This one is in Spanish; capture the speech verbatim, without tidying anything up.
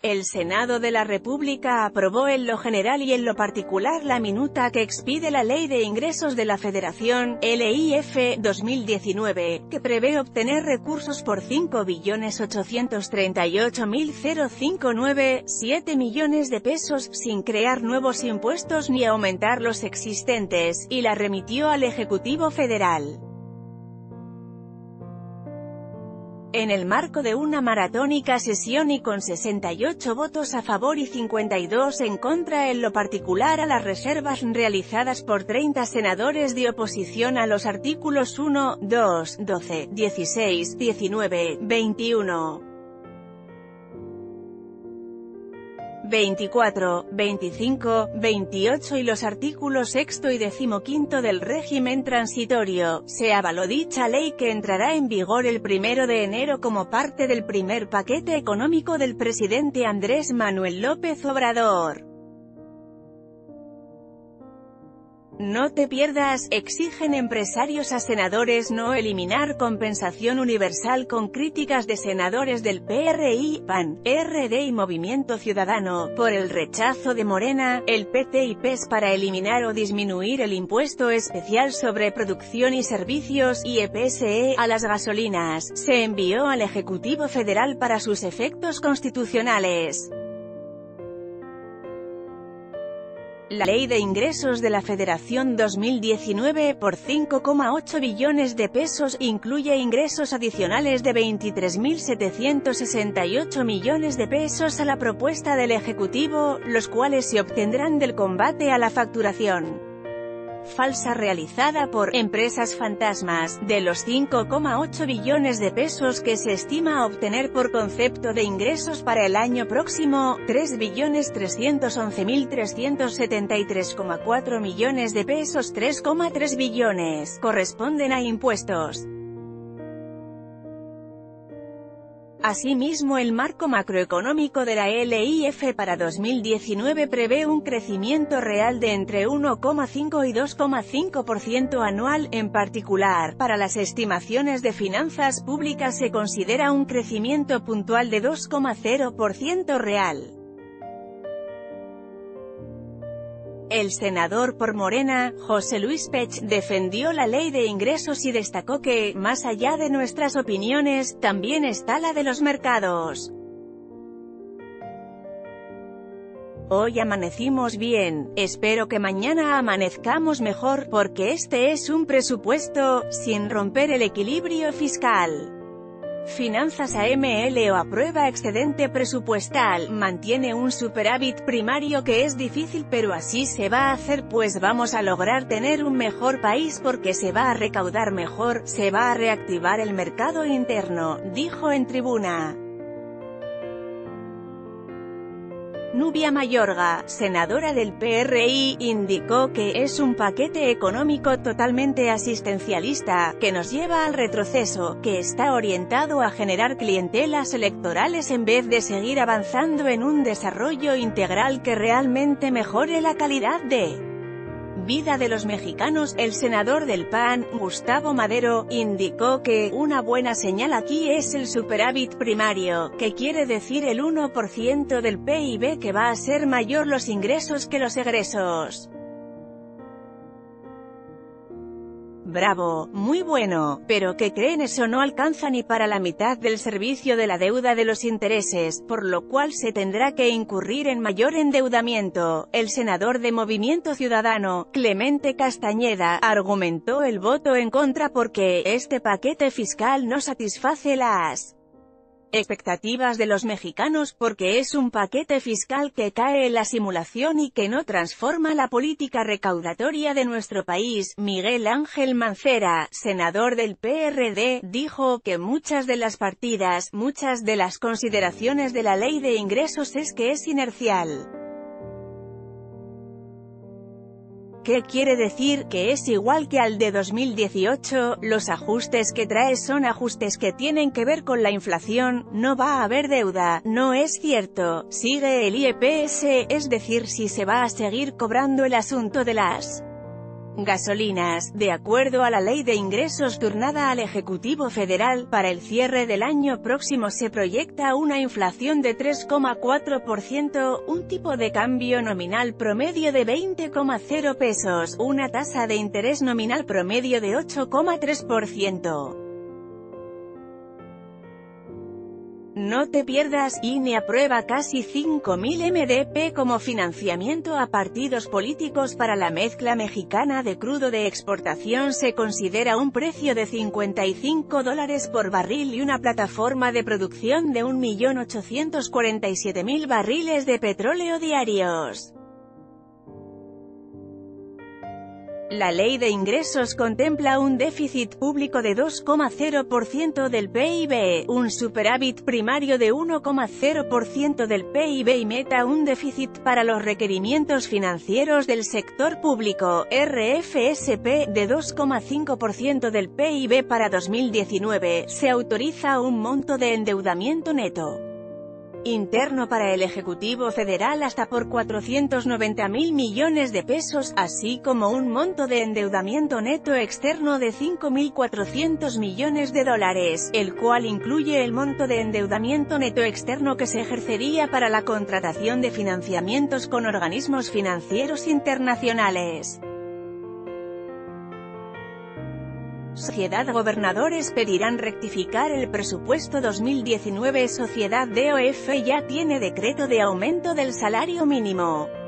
El Senado de la República aprobó en lo general y en lo particular la minuta que expide la Ley de Ingresos de la Federación, L I F, dos mil diecinueve, que prevé obtener recursos por cinco billones ochocientos treinta y ocho mil cincuenta y nueve punto siete millones de pesos, sin crear nuevos impuestos ni aumentar los existentes, y la remitió al Ejecutivo Federal. En el marco de una maratónica sesión y con sesenta y ocho votos a favor y cincuenta y dos en contra en lo particular a las reservas realizadas por treinta senadores de oposición a los artículos uno, dos, doce, dieciséis, diecinueve, veintiuno, veinticuatro, veinticinco, veintiocho y los artículos sexto y decimoquinto del régimen transitorio, se avaló dicha ley que entrará en vigor el primero de enero como parte del primer paquete económico del presidente Andrés Manuel López Obrador. No te pierdas, exigen empresarios a senadores no eliminar compensación universal con críticas de senadores del P R I, P A N, R D y Movimiento Ciudadano, por el rechazo de Morena, el P T y P E S para eliminar o disminuir el impuesto especial sobre producción y servicios, I E P S E, a las gasolinas. Se envió al Ejecutivo Federal para sus efectos constitucionales. La Ley de Ingresos de la Federación dos mil diecinueve, por cinco coma ocho billones de pesos, incluye ingresos adicionales de veintitrés mil setecientos sesenta y ocho millones de pesos a la propuesta del Ejecutivo, los cuales se obtendrán del combate a la facturación falsa realizada por empresas fantasmas. De los cinco coma ocho billones de pesos que se estima obtener por concepto de ingresos para el año próximo, tres billones trescientos once mil trescientos setenta y tres coma cuatro millones de pesos, tres coma tres billones, corresponden a impuestos. Asimismo, el marco macroeconómico de la L I F para dos mil diecinueve prevé un crecimiento real de entre uno coma cinco y dos coma cinco por ciento anual. En particular, para las estimaciones de finanzas públicas se considera un crecimiento puntual de dos coma cero por ciento real. El senador por Morena, José Luis Pech, defendió la Ley de Ingresos y destacó que, más allá de nuestras opiniones, también está la de los mercados. Hoy amanecimos bien, espero que mañana amanezcamos mejor, porque este es un presupuesto, sin romper el equilibrio fiscal. Finanzas A M L o aprueba excedente presupuestal, mantiene un superávit primario que es difícil pero así se va a hacer pues vamos a lograr tener un mejor país porque se va a recaudar mejor, se va a reactivar el mercado interno, dijo en tribuna. Nubia Mayorga, senadora del P R I, indicó que es un paquete económico totalmente asistencialista, que nos lleva al retroceso, que está orientado a generar clientelas electorales en vez de seguir avanzando en un desarrollo integral que realmente mejore la calidad de vida de los mexicanos. El senador del P A N, Gustavo Madero, indicó que una buena señal aquí es el superávit primario, que quiere decir el uno por ciento del P I B, que va a ser mayor los ingresos que los egresos. Bravo, muy bueno, pero ¿qué creen? Eso no alcanza ni para la mitad del servicio de la deuda de los intereses, por lo cual se tendrá que incurrir en mayor endeudamiento. El senador de Movimiento Ciudadano, Clemente Castañeda, argumentó el voto en contra porque este paquete fiscal no satisface las expectativas de los mexicanos, porque es un paquete fiscal que cae en la simulación y que no transforma la política recaudatoria de nuestro país. Miguel Ángel Mancera, senador del P R D, dijo que muchas de las partidas, muchas de las consideraciones de la Ley de Ingresos es que es inercial. ¿Qué quiere decir? Que es igual que al de dos mil dieciocho, los ajustes que trae son ajustes que tienen que ver con la inflación, no va a haber deuda, no es cierto, sigue el I E P S, es decir, si se va a seguir cobrando el asunto de las Gasolinas. De acuerdo a la Ley de Ingresos turnada al Ejecutivo Federal, para el cierre del año próximo se proyecta una inflación de tres coma cuatro por ciento, un tipo de cambio nominal promedio de veinte coma cero pesos, una tasa de interés nominal promedio de ocho coma tres por ciento. No te pierdas, I N E aprueba casi cinco mil M D P como financiamiento a partidos políticos para la mezcla mexicana de crudo de exportación. Se considera un precio de cincuenta y cinco dólares por barril y una plataforma de producción de un millón ochocientos cuarenta y siete mil barriles de petróleo diarios. La Ley de Ingresos contempla un déficit público de dos coma cero por ciento del P I B, un superávit primario de uno coma cero por ciento del P I B y meta un déficit para los requerimientos financieros del sector público, R F S P, de dos coma cinco por ciento del P I B para dos mil diecinueve. Se autoriza un monto de endeudamiento neto interno para el Ejecutivo Federal hasta por cuatrocientos noventa mil millones de pesos, así como un monto de endeudamiento neto externo de cinco mil cuatrocientos millones de dólares, el cual incluye el monto de endeudamiento neto externo que se ejercería para la contratación de financiamientos con organismos financieros internacionales. Sociedad. Gobernadores pedirán rectificar el presupuesto dos mil diecinueve. Sociedad D O F ya tiene decreto de aumento del salario mínimo.